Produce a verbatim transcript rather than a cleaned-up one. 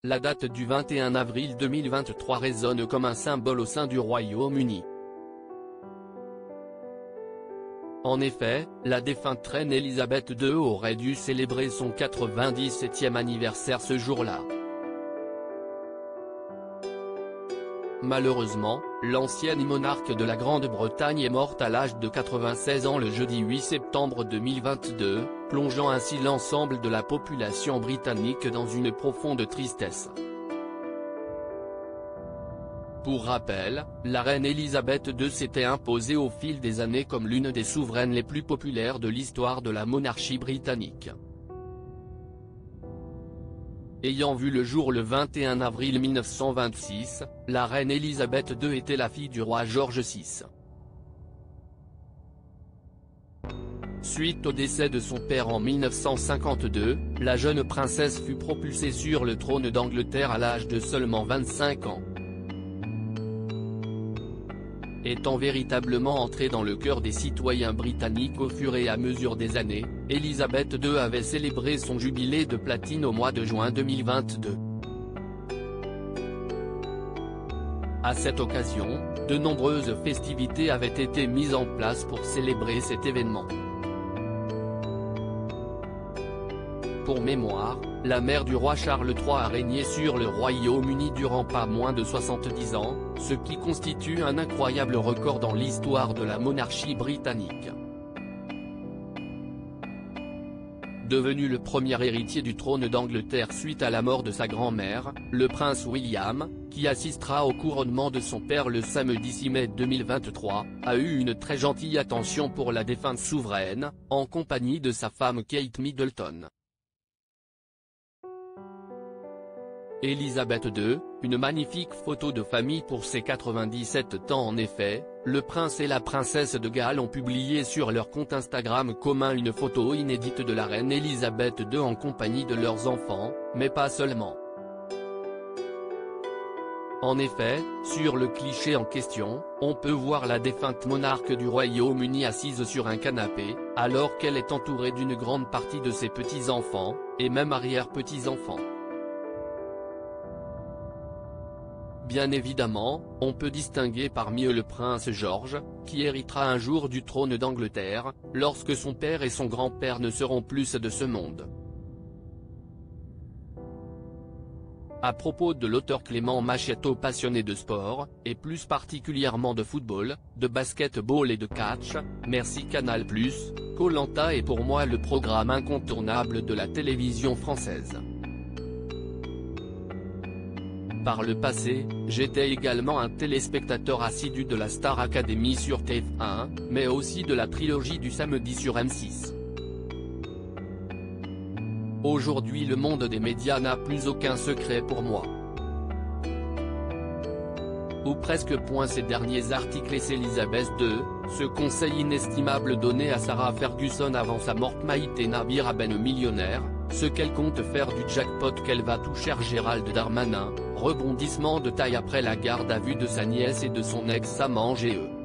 la date du vingt et un avril deux mille vingt-trois résonne comme un symbole au sein du Royaume-Uni. En effet, la défunte reine Elisabeth deux aurait dû célébrer son quatre-vingt-dix-septième anniversaire ce jour-là. Malheureusement, l'ancienne monarque de la Grande-Bretagne est morte à l'âge de quatre-vingt-seize ans le jeudi huit septembre deux mille vingt-deux, plongeant ainsi l'ensemble de la population britannique dans une profonde tristesse. Pour rappel, la reine Elisabeth deux s'était imposée au fil des années comme l'une des souveraines les plus populaires de l'histoire de la monarchie britannique. Ayant vu le jour le vingt et un avril mille neuf cent vingt-six, la reine Elisabeth deux était la fille du roi George six. Suite au décès de son père en mille neuf cent cinquante-deux, la jeune princesse fut propulsée sur le trône d'Angleterre à l'âge de seulement vingt-cinq ans. Étant véritablement entrée dans le cœur des citoyens britanniques au fur et à mesure des années, Elisabeth deux avait célébré son jubilé de platine au mois de juin deux mille vingt-deux. À cette occasion, de nombreuses festivités avaient été mises en place pour célébrer cet événement. Pour mémoire, la mère du roi Charles trois a régné sur le Royaume-Uni durant pas moins de soixante-dix ans, ce qui constitue un incroyable record dans l'histoire de la monarchie britannique. Devenu le premier héritier du trône d'Angleterre suite à la mort de sa grand-mère, le prince William, qui assistera au couronnement de son père le samedi six mai deux mille vingt-trois, a eu une très gentille attention pour la défunte souveraine, en compagnie de sa femme Kate Middleton. Elisabeth deux, une magnifique photo de famille pour ses quatre-vingt-dix-sept ans. En effet, le prince et la princesse de Galles ont publié sur leur compte Instagram commun une photo inédite de la reine Elisabeth deux en compagnie de leurs enfants, mais pas seulement. En effet, sur le cliché en question, on peut voir la défunte monarque du Royaume-Uni assise sur un canapé, alors qu'elle est entourée d'une grande partie de ses petits-enfants, et même arrière-petits-enfants. Bien évidemment, on peut distinguer parmi eux le prince George, qui héritera un jour du trône d'Angleterre, lorsque son père et son grand-père ne seront plus de ce monde. À propos de l'auteur Clément Machetto, passionné de sport, et plus particulièrement de football, de basketball et de catch, merci Canal plus, Koh-Lanta est pour moi le programme incontournable de la télévision française. Par le passé, j'étais également un téléspectateur assidu de la Star Academy sur T F un, mais aussi de la trilogie du samedi sur M six. Aujourd'hui le monde des médias n'a plus aucun secret pour moi. Ou presque. Point ces derniers articles et Elisabeth deux, ce conseil inestimable donné à Sarah Ferguson avant sa mort: Maïté Nabir à ben millionnaire, ce qu'elle compte faire du jackpot qu'elle va toucher. Gérald Darmanin, rebondissement de taille après la garde à vue de sa nièce et de son ex-amant G E